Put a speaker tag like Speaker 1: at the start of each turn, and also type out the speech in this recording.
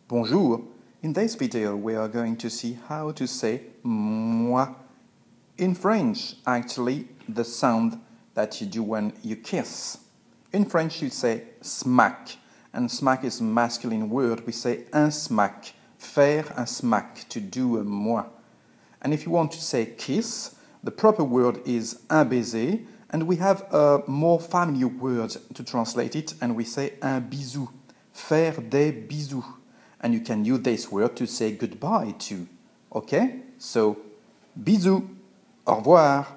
Speaker 1: Bonjour. In this video we are going to see how to say muah. In French, actually, the sound that you do when you kiss. In French you say smack, and smack is a masculine word. We say un smack, faire un smack, to do a muah. And if you want to say kiss, the proper word is un baiser, and we have a more familiar word to translate it, and we say un bisou, faire des bisous. And you can use this word to say goodbye too. Okay? So, bisous, au revoir.